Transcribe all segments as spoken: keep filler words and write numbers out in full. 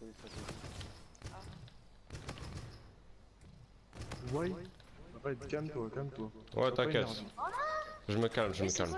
Ouais. Arrête, calme-toi, calme-toi. Ouais, t'inquiète. Je me calme, je me calme.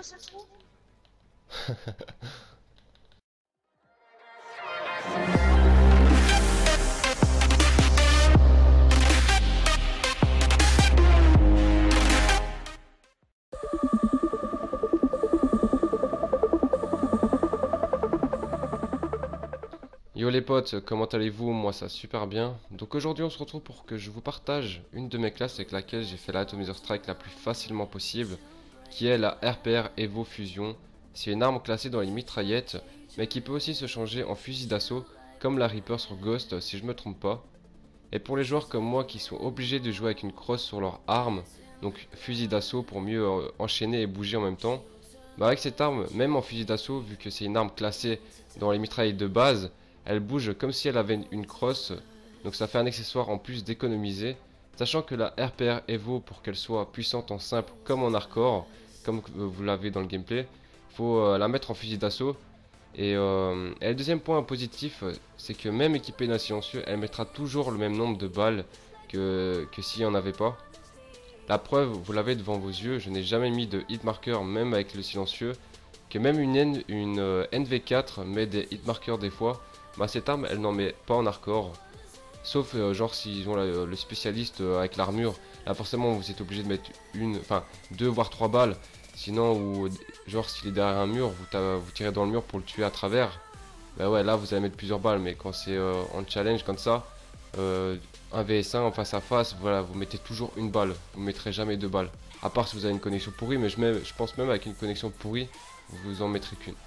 Yo les potes, comment allez-vous? Moi ça super bien. Donc aujourd'hui on se retrouve pour que je vous partage une de mes classes avec laquelle j'ai fait l'Atomizer Strike la plus facilement possible, qui est la R P R Evo Fusion. C'est une arme classée dans les mitraillettes, mais qui peut aussi se changer en fusil d'assaut, comme la Reaper sur Ghost si je me trompe pas. Et pour les joueurs comme moi qui sont obligés de jouer avec une crosse sur leur arme, donc fusil d'assaut pour mieux euh, enchaîner et bouger en même temps, bah avec cette arme, même en fusil d'assaut, vu que c'est une arme classée dans les mitraillettes de base, elle bouge comme si elle avait une crosse, donc ça fait un accessoire en plus d'économiser. Sachant que la R P R Evo, pour qu'elle soit puissante en simple comme en hardcore, comme vous l'avez dans le gameplay, faut euh, la mettre en fusil d'assaut. Et, euh, et le deuxième point positif, c'est que même équipée d'un silencieux, elle mettra toujours le même nombre de balles que, que s'il n'y en avait pas. La preuve, vous l'avez devant vos yeux, je n'ai jamais mis de hitmarker même avec le silencieux. Que même une, N, une euh, N V quatre met des hitmarkers des fois, bah cette arme elle n'en met pas en hardcore. Sauf euh, genre s'ils ont la, le spécialiste euh, avec l'armure, là forcément vous êtes obligé de mettre une, enfin deux voire trois balles. Sinon, ou genre s'il est derrière un mur, vous, vous tirez dans le mur pour le tuer à travers. Bah ouais, là vous allez mettre plusieurs balles, mais quand c'est euh, en challenge comme ça, euh, un V S un en face à face, voilà, vous mettez toujours une balle, vous mettrez jamais deux balles. À part si vous avez une connexion pourrie, mais je, mets, je pense même avec une connexion pourrie, vous en mettrez qu'une.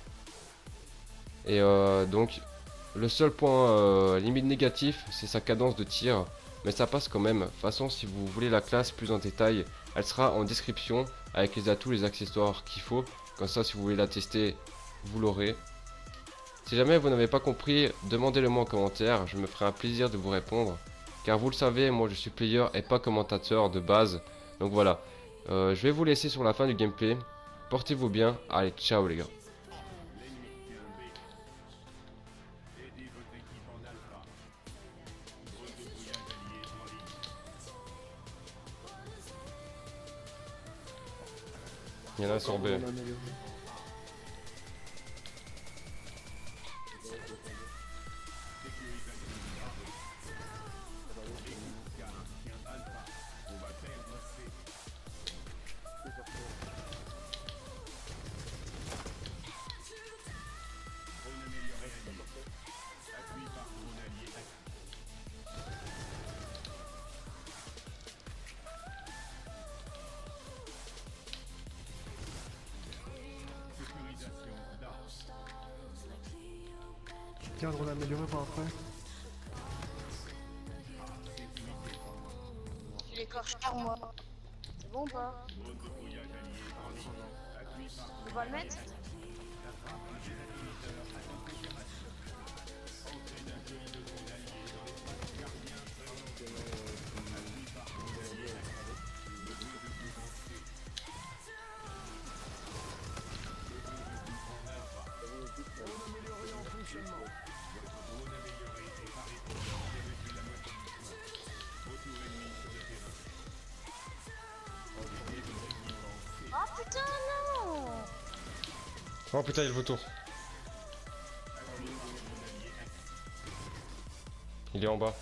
Et euh, donc, le seul point euh, limite négatif, c'est sa cadence de tir, mais ça passe quand même. De toute façon, si vous voulez la classe plus en détail, elle sera en description avec les atouts, les accessoires qu'il faut. Comme ça, si vous voulez la tester, vous l'aurez. Si jamais vous n'avez pas compris, demandez-le moi en commentaire, je me ferai un plaisir de vous répondre. Car vous le savez, moi je suis player et pas commentateur de base. Donc voilà, euh, je vais vous laisser sur la fin du gameplay. Portez-vous bien, allez ciao les gars. Il y en a un sur B. Cadre, on a amélioré par après. Je l'écorche par moi. C'est bon ou pas? On va le mettre? Oh putain non! Oh putain, il y a le vautour. Il est en bas.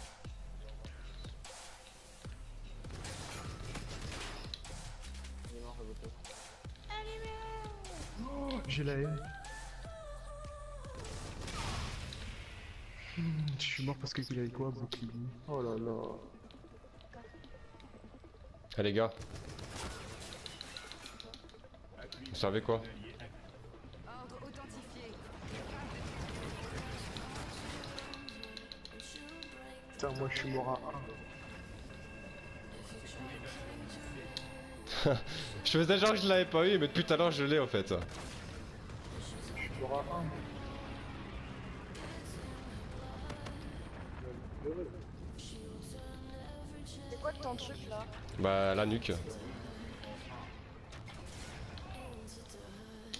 Oh, j'ai la haine. Hmm, je suis mort parce qu'il avait quoi, bouclier. Oh là là. Ah les gars. Vous savez quoi? Putain, moi je suis mort à un. Je faisais genre que je l'avais pas eu, mais depuis tout à l'heure je l'ai en fait. Je suis mort à un. C'est quoi ton truc là? Bah la nuque.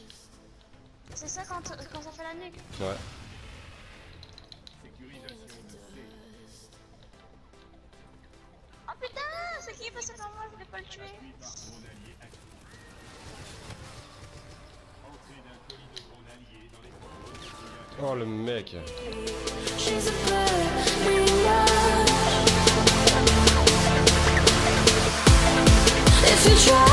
C'est ça quand, quand ça fait la nuque? Ouais. pas le tuer. Oh le mec. She's a very much. If you try